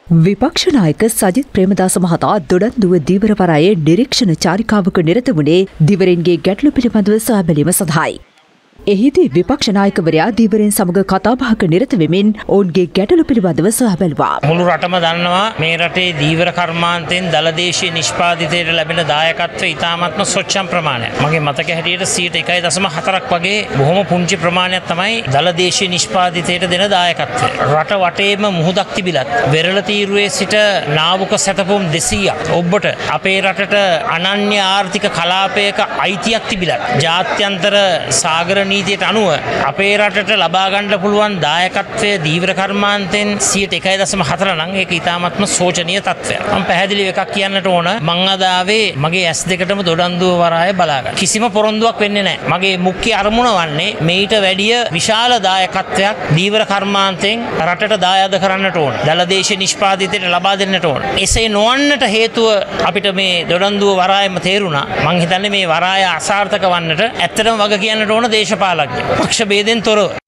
විපක්ෂ නායක සජිත් ප්‍රේමදාස මහතා දොඩන්දුව දීවර වරායේ නිරීක්ෂණ චාරිකාවක නිරත වුණේ දීවරෙන්ගේ ගැටලු පිළිබඳව සොයා බැලීම සඳහායි. එහිදී විපක්ෂ නායකවරයා දීවරෙන් සමග කතාබහක නිරත වෙමින් ඔවුන්ගේ ගැටලු පිළිබඳව සොයා බැලුවා. මුළු රටම දන්නවා මේ රටේ දීවර කර්මාන්තයෙන් දලදේශීය නිෂ්පාදිතයට ලැබෙන දායකත්වය ඉතාමත්ම සොච්චම් ප්‍රමාණයක්. මගේ මතක හැටියට 1.4ක් වගේ බොහොම පුංචි ප්‍රමාණයක් තමයි දලදේශීය නිෂ්පාදිතයට දෙන දායකත්වය. රට වටේම මුහුදක් තිබිලත් වෙරළ තීරුවේ සිට නාවක සැතපුම් 200ක් ඔබට අපේ රටට අනන්‍ය ආර්ථික කලාපයක අයිතියක් තිබිලත් ජාත්‍යන්තර සාගර නීතියට අනුව අපේ රටට ලබා ගන්න පුළුවන් දායකත්වයේ දීවර කර්මාන්තයෙන් 1.4 නම් ඒක ඉතාමත්ම සෝචනීය තත්ත්වයක්. මම පැහැදිලිව එකක් කියන්නට ඕන. මං අද ආවේ මගේ ඇස් දෙකටම දොඩන්දුව වරාය බලා ගන්න. කිසිම පොරොන්දුවක් වෙන්නේ නැහැ. මගේ මුඛ්‍ය අරමුණ වන්නේ මේට වැඩිය විශාල දායකත්වයක් දීවර කර්මාන්තයෙන් රටට දායාද කරන්නට ඕන. දලදේශීය නිෂ්පාදිතයට ලබා දෙන්නට ඕන. එසේ නොවන්නට හේතුව අපිට මේ දොඩන්දුව වරායම තේරුණා. මං හිතන්නේ මේ වරාය අසාර්ථක වන්නට ඇත්තටම වග කියන්නට ඕන දේශපාලඥ පක්ෂ ભેදෙන් තොරව